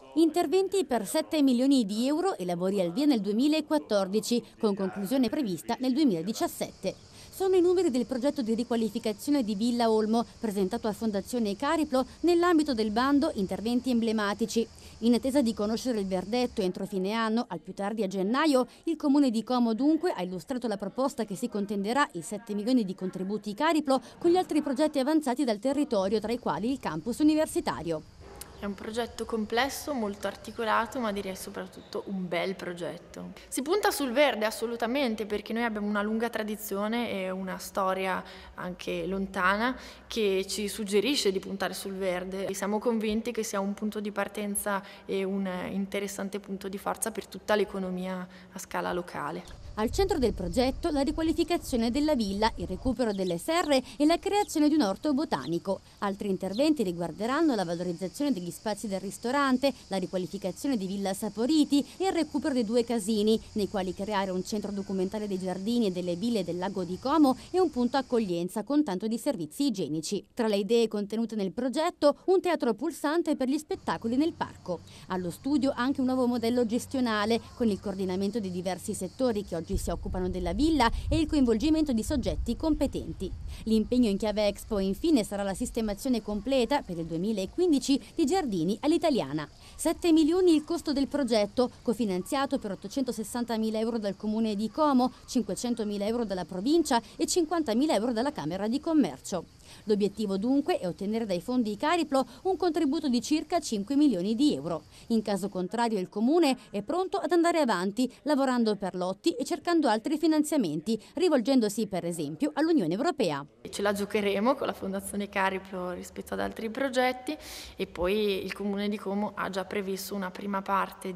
Interventi per 7 milioni di euro e lavori al via nel 2014, con conclusione prevista nel 2017. Sono i numeri del progetto di riqualificazione di Villa Olmo, presentato a Fondazione Cariplo nell'ambito del bando Interventi emblematici. In attesa di conoscere il verdetto entro fine anno, al più tardi a gennaio, il Comune di Como dunque ha illustrato la proposta che si contenderà i 7 milioni di contributi Cariplo con gli altri progetti avanzati dal territorio, tra i quali il campus universitario. È un progetto complesso, molto articolato, ma direi soprattutto un bel progetto. Si punta sul verde assolutamente, perché noi abbiamo una lunga tradizione e una storia anche lontana che ci suggerisce di puntare sul verde. E siamo convinti che sia un punto di partenza e un interessante punto di forza per tutta l'economia a scala locale. Al centro del progetto la riqualificazione della villa, il recupero delle serre e la creazione di un orto botanico. Altri interventi riguarderanno la valorizzazione degli spazi del ristorante, la riqualificazione di Villa Saporiti e il recupero dei 2 casini, nei quali creare un centro documentale dei giardini e delle ville del lago di Como e un punto accoglienza con tanto di servizi igienici. Tra le idee contenute nel progetto, un teatro pulsante per gli spettacoli nel parco. Allo studio anche un nuovo modello gestionale, con il coordinamento di diversi settori che oggi si occupano della villa e il coinvolgimento di soggetti competenti. L'impegno in chiave Expo infine sarà la sistemazione completa per il 2015 di giardini all'italiana. 7 milioni il costo del progetto, cofinanziato per 860.000 euro dal Comune di Como, 500.000 euro dalla provincia e 50.000 euro dalla Camera di Commercio. L'obiettivo dunque è ottenere dai fondi Cariplo un contributo di circa 5 milioni di euro. In caso contrario il Comune è pronto ad andare avanti, lavorando per lotti e cercando altri finanziamenti, rivolgendosi per esempio all'Unione Europea. Ce la giocheremo con la Fondazione Cariplo rispetto ad altri progetti e poi il Comune di Como ha già previsto una prima parte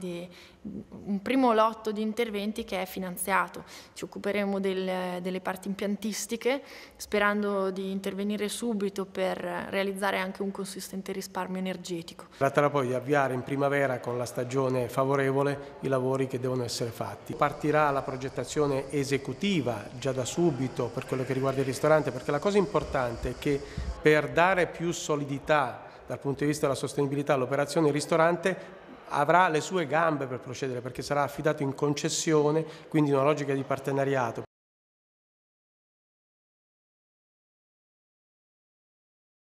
un primo lotto di interventi che è finanziato. Ci occuperemo delle parti impiantistiche, sperando di intervenire subito per realizzare anche un consistente risparmio energetico. Tratterà poi di avviare in primavera, con la stagione favorevole, i lavori che devono essere fatti. Partirà la progettazione esecutiva già da subito per quello che riguarda il ristorante, perché la cosa importante è che per dare più solidità dal punto di vista della sostenibilità all'operazione ristorante avrà le sue gambe per procedere, perché sarà affidato in concessione, quindi in una logica di partenariato.